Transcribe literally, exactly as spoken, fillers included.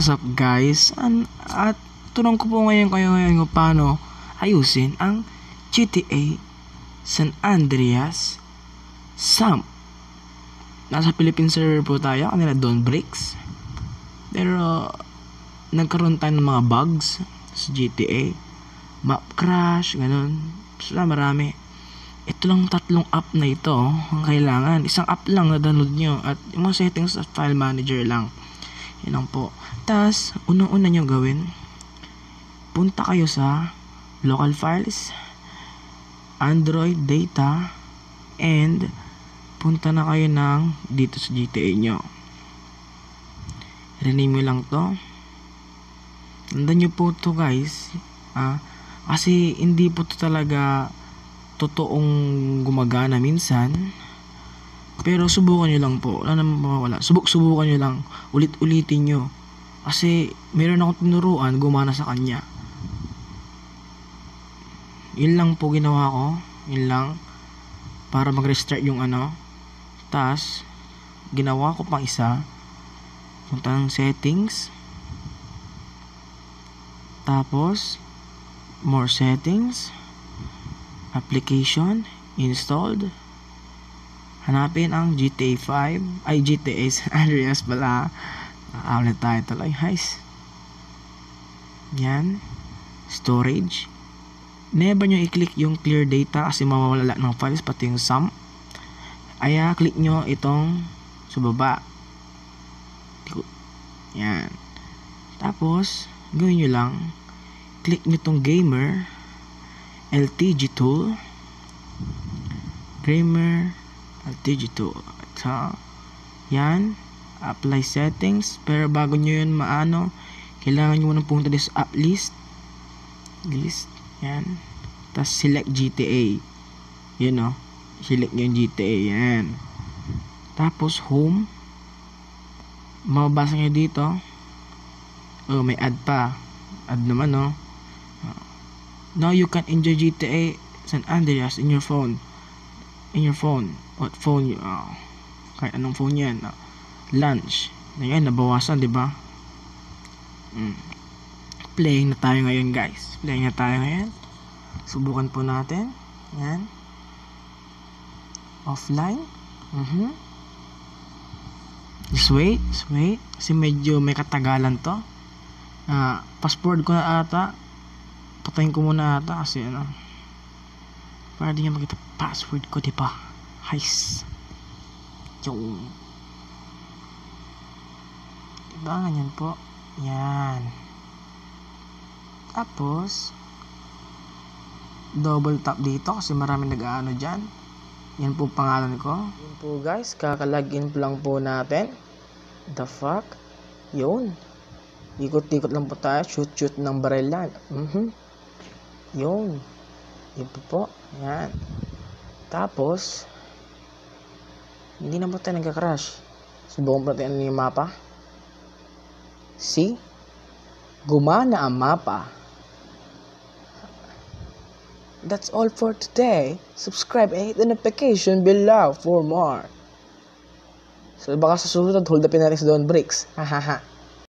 what's up guys? An at tunong ko po ngayon kayo ngayon kung paano ayusin ang G T A San Andreas Samp. Nasa Philippine server po tayo, kanila Dawn Breaks. Pero nagkaroon tayo ng mga bugs sa G T A, map crash, ganun. Sila marami. Ito lang tatlong app na ito ang kailangan. Isang app lang na download nyo at yung mga settings sa file manager lang. Yun lang po. Tas, unang-una nyo gawin, punta kayo sa local files, Android data, and punta na kayo ng dito sa G T A nyo. Rename nyo lang to. Tandaan nyo po to guys, ah, kasi hindi po to talaga totoong gumagana minsan. Pero subukan nyo lang po. Wala naman mawawala. Subuk-subukan nyo lang. Ulit-ulitin nyo. Kasi meron akong tinuruan, gumana sa kanya. Yun lang po ginawa ko. Yun lang. Para mag-restart yung ano. Tas, ginawa ko pang isa. Punta ng settings. Tapos, more settings. Application. Installed. Hanapin ang G T A five, ay G T A San Andreas pala. Outlet tayo tuloy, guys. Yan. Storage. Never nyo i-click yung clear data kasi mawawala ng files, pati yung sum. Aya, click nyo itong sa baba. Yan. Tapos, gawin nyo lang. Click nyo itong gamer. L T G tool. Gamer. L T G tool. So, yan. Apply settings. Pero bago nyo yun maano, kailangan nyo munang pumunta dito sa app list. List. Yan. Tapos select G T A. Yun o. Select nyo yung G T A. Yan. Tapos home. Mababasa nyo dito. Oh, may add pa. Add naman o. Now you can enjoy G T A San Andreas in your phone. In your phone. What phone you? Oh. Kahit anong phone yan. Oh. Lunch. Ngayon, nabawasan, di ba? Mm. Playing na tayo ngayon, guys. Playing na tayo ngayon. Subukan po natin. Yan. Offline. Mm-hmm. Just wait. Just wait. Kasi medyo may katagalan to. Uh, password ko na ata. Patayin ko muna ata kasi ano. Para di nyo makita password ko, di ba? Heis. Yung. Diba, ganyan po. Yan. Tapos, double tap dito kasi marami nag-aano dyan. Yan po pangalan ko. Yan po guys, kakalagin po lang po natin. The fuck? Yun. Ikot-ikot lang po tayo. Shoot-shoot ng barilan. Mm-hmm. Yun. Yun po po. Yan. Tapos, hindi na po tayo nagka-crash. Subukan po natin ano yung mapa. See? Gumana ang mapa. That's all for today. Subscribe and hit the notification below for more. So baka sa susunod, hold upin natin sa Dawn Breaks. Hahaha.